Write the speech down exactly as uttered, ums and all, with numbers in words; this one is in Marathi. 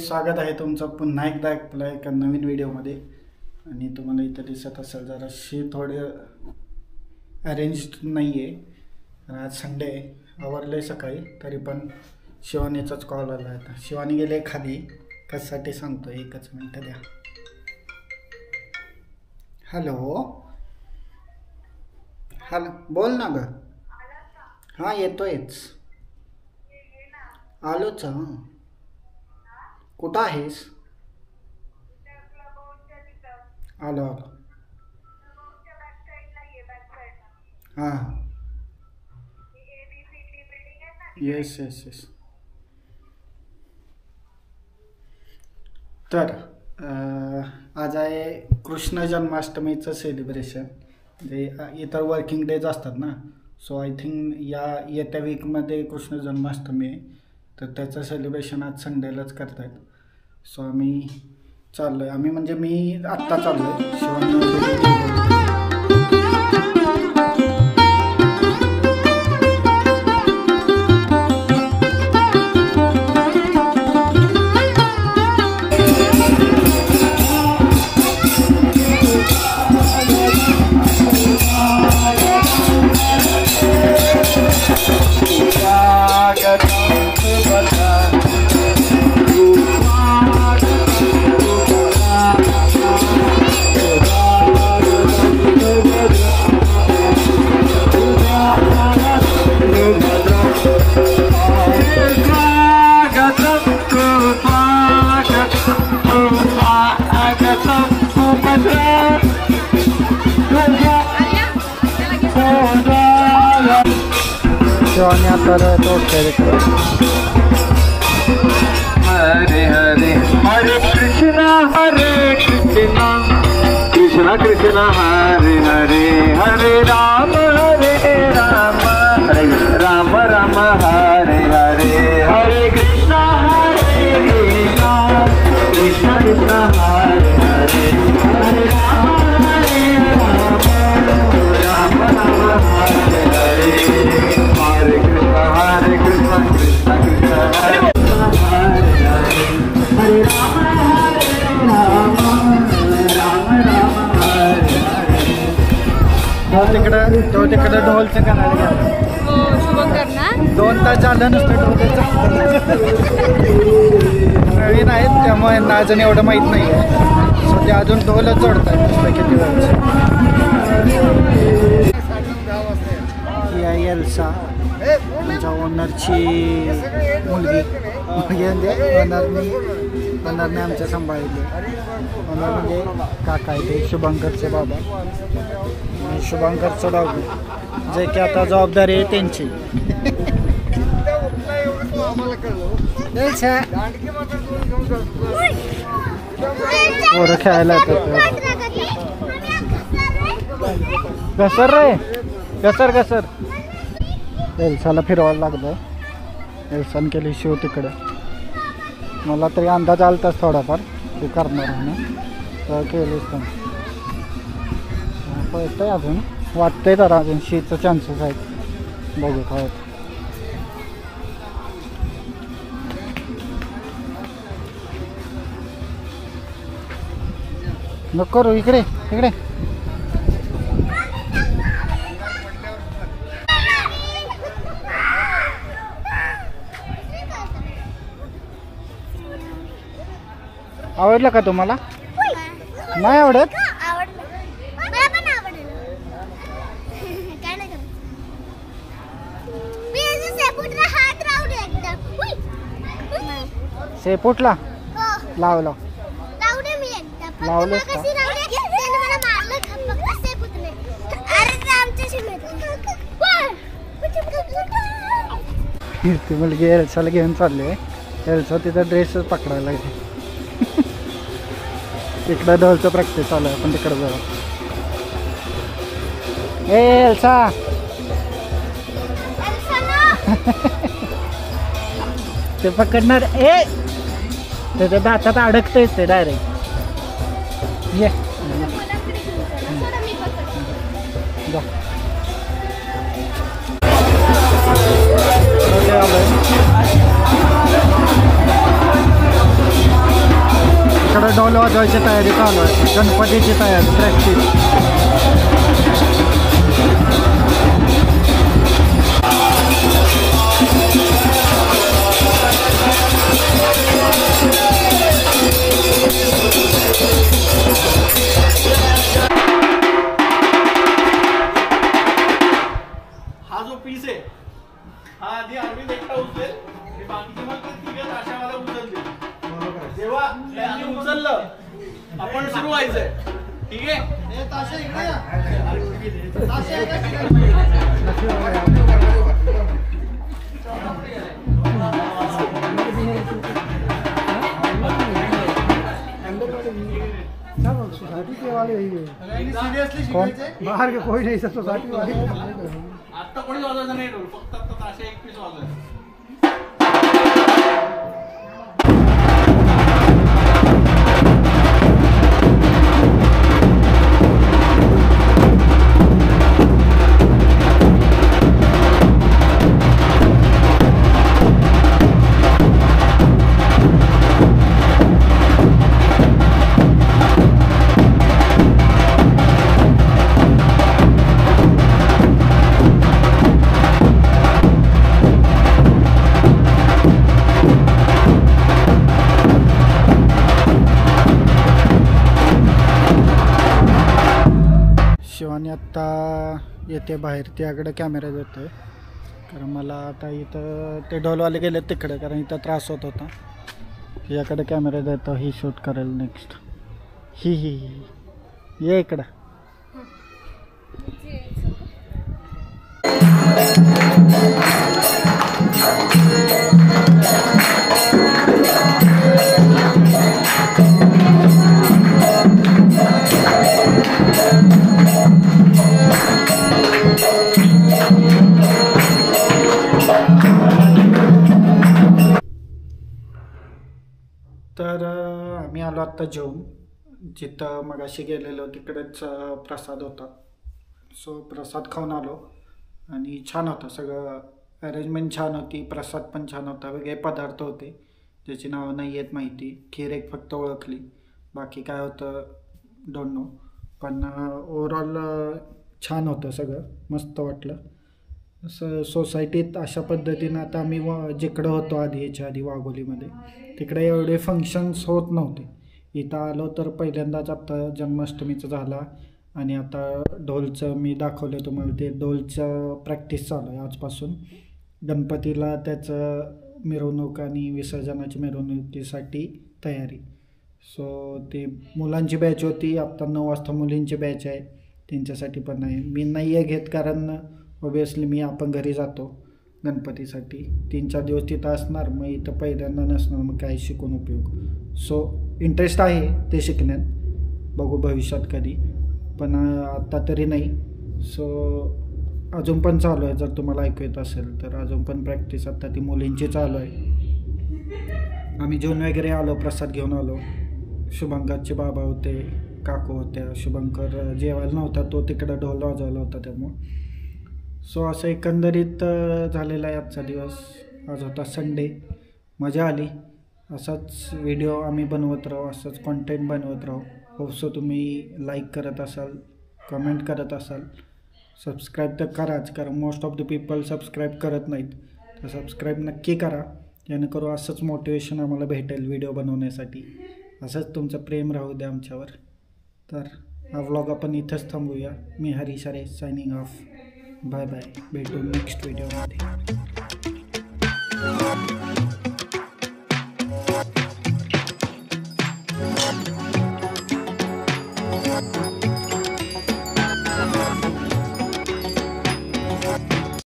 स्वागत आहे तुमचं पुन्हा एकदा आपल्या एका नवीन व्हिडिओमध्ये. आणि तुम्हाला इथं दिसत असेल जराशी थोडे अरेंज नाही आहे. आज संडे आवरले सकाळी, तरी पण शिवानीचाच कॉल आला आहे. शिवानी गेले खाली, कशासाठी सांगतो, एकच मिनटं द्या. हॅलो हॅलो बोल ना ग. हां येतोयच, आलोच. हां कुठं आहेस? आलो आलो. हां येस येस येस. तर आज आहे कृष्ण जन्माष्टमीचं सेलिब्रेशन. म्हणजे इतर वर्किंग डेज असतात ना, सो आय थिंक या येत्या वीकमध्ये कृष्ण जन्माष्टमी आहे, तर त्याचं सेलिब्रेशन आज संडेलाच करतायत. सो आम्ही चाललो आहे, आम्ही म्हणजे मी आत्ता चाललो आहे. शिवानी शिवानी आता तोडते तिकडे. हरे हरे हरे कृष्णा हरे कृष्णा कृष्णा कृष्णा हरे हरे हरे राम हरे राम हरे राम राम हरे हरे हरे कृष्णा हरे कृष्णा कृष्णा कृष्णा हरे हरे हरे राम हरे राम राम राम हरे हरे हरे कृष्णा हरे कृष्णा कृष्णा कृष्णा हरे हरे राम हरे राम राम राम हरे हरे. तो तिकडं तो तिकडं ढोलचं करायला गेला. दोन तास झालं नसतं ढोलचं. नवीन आहेत त्यामुळे यांना अजून एवढं माहीत नाही आहे. सो ते अजून ढोलच जोडत आहेत नुसतं किती वेळचं. ही आहे एल्सा, आमच्या ओनरची मुलगी. म्हणजे ओनरनी ओनरने आमच्या सांभाळले. ओनर म्हणजे काका आहे ते शुभंकरचे बाबा आणि शुभंकरचं डागू, जे की आता जबाबदारी आहे त्यांची. पोरं खेळायला येतात. घसर रे घसर घसर. एल्साला फिरवायला लागलं. एल्सानं केली शिव तिकडे. मला तरी अंदाज आलताच थोडाफार ते करणार म्हणून, तर केलीच पण पळतंय अजून. वाटतंय जरा अजून शीचं चान्सेस आहेत. बघू काय नको करू. इकडे इकडे आवडलं का तुम्हाला? नाही आवडत? शेपूटला लाव लाव लावलंस का? ती मुलगी एल्साला घेऊन चालली आहे. एल्सा तिचा ड्रेसच पकडायला लागते. तिकडं ढोलचं प्रॅक्टिस चालू आहे, पण तिकडं जाऊ. ए एल्सा ते पकडणार. ए त्याच्या दातात अडकतंयच ते डायरेक्ट. ये जा. तिकडं ढोल वाजवायची तयारी चालू आहे, गणपतीची तयारी प्रॅक्टिस. हा जो पीस आहे हा आधी अरविंद एकटा उचलेल आणि बाकीचे मग ते तिघे ताशावाला उचलतील. जेव्हा त्यांनी उचललं आपण सुरू व्हायचंय. ठीक आहे, ताशा इकडे या. ताशा इकडे. बाहर के कोई नहीं, सब सोसाइटी वाले. आता कोणी वाजवायचं नाही ढोल, फक्त आता ताशा एक पीस वाजवायचं. शिवानी आत्ता येते बाहेर, त्याकडे कॅमेरा देतोय कारण मला आता इथं ते ढोलवाले गेले तिकडे कारण इथं त्रास होत होता. याकडे कॅमेरा देतो, ही शूट करेल नेक्स्ट. ही ही ही ये इकडं. तर आम्ही आलो आत्ता जेवून. जिथं मगाशी गेलेलो तिकडेच प्रसाद होता, सो प्रसाद खाऊन आलो आणि छान होतं सगळं. अरेंजमेंट छान होती, प्रसाद पण छान होता. वेगळे पदार्थ होते ज्याची नावं नाही आहेत माहिती. खीर एक फक्त ओळखली, बाकी काय होतं डोंट नो. पण ओव्हरऑल छान होतं सगळं, मस्त वाटलं. असं सोसायटीत अशा पद्धतीनं आता आम्ही व जिकडं होतो आधी याच्या आधी वाघोलीमध्ये तिकडे एवढे फंक्शन्स होत नव्हते. इथं आलो तर पहिल्यांदाच आत्ता जन्माष्टमीचं झाला आणि आता ढोलचं मी दाखवलं तुम्हाला. ते ढोलचं प्रॅक्टिस चालू आहे आजपासून. गणपतीला त्याचं मिरवणूक आणि विसर्जनाची मिरवणुकीसाठी तयारी. सो ते मुलांची बॅच होती, आत्ता नऊ वाजता मुलींची बॅच आहे, त्यांच्यासाठी पण आहे. मी नाही आहे घेत कारण ऑब्वियसली मी आपण घरी जातो गणपतीसाठी, तीन चार दिवस तिथं असणार, मग इथं पहिल्यांदा नसणार, मग काय शिकून उपयोग. सो इंटरेस्ट आहे ते शिकण्यात, बघू भविष्यात कधी, पण आत्ता तरी नाही. सो अजून पण चालू आहे, जर तुम्हाला ऐकू येत असेल तर अजून पण प्रॅक्टिस आत्ता ती मुलींची चालू आहे. आम्ही जेवण वगैरे आलो, प्रसाद घेऊन आलो. शुभंकरचे बाबा होते, काकू होत्या. शुभंकर जेवायला नव्हता, तो तिकडं ढोल वाजवला होता त्यामुळं. सो असं एकंदरीत झालेला आहे आजचा दिवस. आज होता संडे, मजा आली. असाच व्हिडिओ आम्ही बनवत राहू, असंच कॉन्टेंट बनवत राहू. होपसो तुम्ही लाईक करत असाल, कमेंट करत असाल, सबस्क्राईब तर कराच कारण most of the people subscribe करत नाहीत. तर सबस्क्राईब नक्की करा, जेणेकरून असंच मोटिवेशन आम्हाला भेटेल व्हिडिओ बनवण्यासाठी. असंच तुमचं प्रेम राहू द्या आमच्यावर. तर हा व्लॉग आपण इथंच थांबूया. मी Harish Hare signing off. Bye bye, भेटू नेक्स्ट व्हिडिओमध्ये.